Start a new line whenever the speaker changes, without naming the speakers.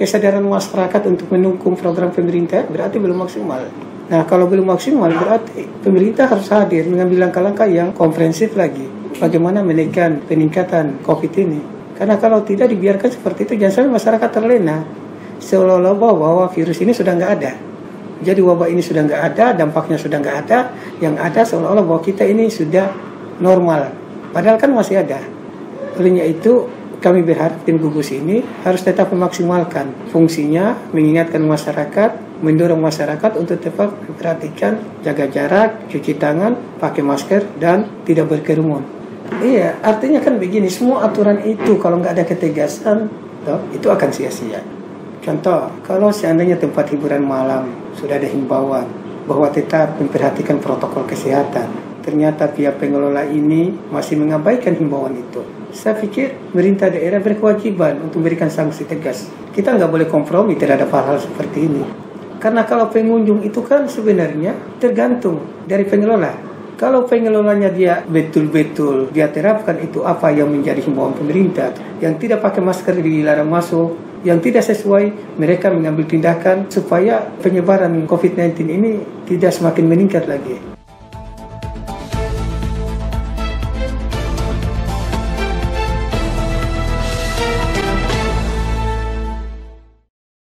kesadaran masyarakat untuk mendukung program pemerintah berarti belum maksimal. Nah, kalau belum maksimal berarti pemerintah harus hadir mengambil langkah-langkah yang komprehensif lagi. Bagaimana menekan peningkatan COVID ini. Karena kalau tidak dibiarkan seperti itu, jangan sampai masyarakat terlena. Seolah-olah bahwa virus ini sudah nggak ada. Jadi wabah ini sudah nggak ada, dampaknya sudah nggak ada. Yang ada seolah-olah bahwa kita ini sudah normal. Padahal kan masih ada. Olehnya itu, kami berharap tim gugus ini harus tetap memaksimalkan fungsinya, mengingatkan masyarakat, mendorong masyarakat untuk tetap memperhatikan jaga jarak, cuci tangan, pakai masker, dan tidak berkerumun. Iya, artinya kan begini, semua aturan itu kalau nggak ada ketegasan, itu akan sia-sia. Contoh, kalau seandainya tempat hiburan malam sudah ada himbauan bahwa tetap memperhatikan protokol kesehatan, ternyata pihak pengelola ini masih mengabaikan himbauan itu. Saya pikir pemerintah daerah berkewajiban untuk memberikan sanksi tegas. Kita nggak boleh kompromi terhadap hal-hal seperti ini. Karena kalau pengunjung itu kan sebenarnya tergantung dari pengelola. Kalau pengelolanya dia betul-betul dia terapkan itu apa yang menjadi himbauan pemerintah, yang tidak pakai masker dilarang masuk, yang tidak sesuai, mereka mengambil tindakan supaya penyebaran COVID-19 ini tidak semakin meningkat lagi.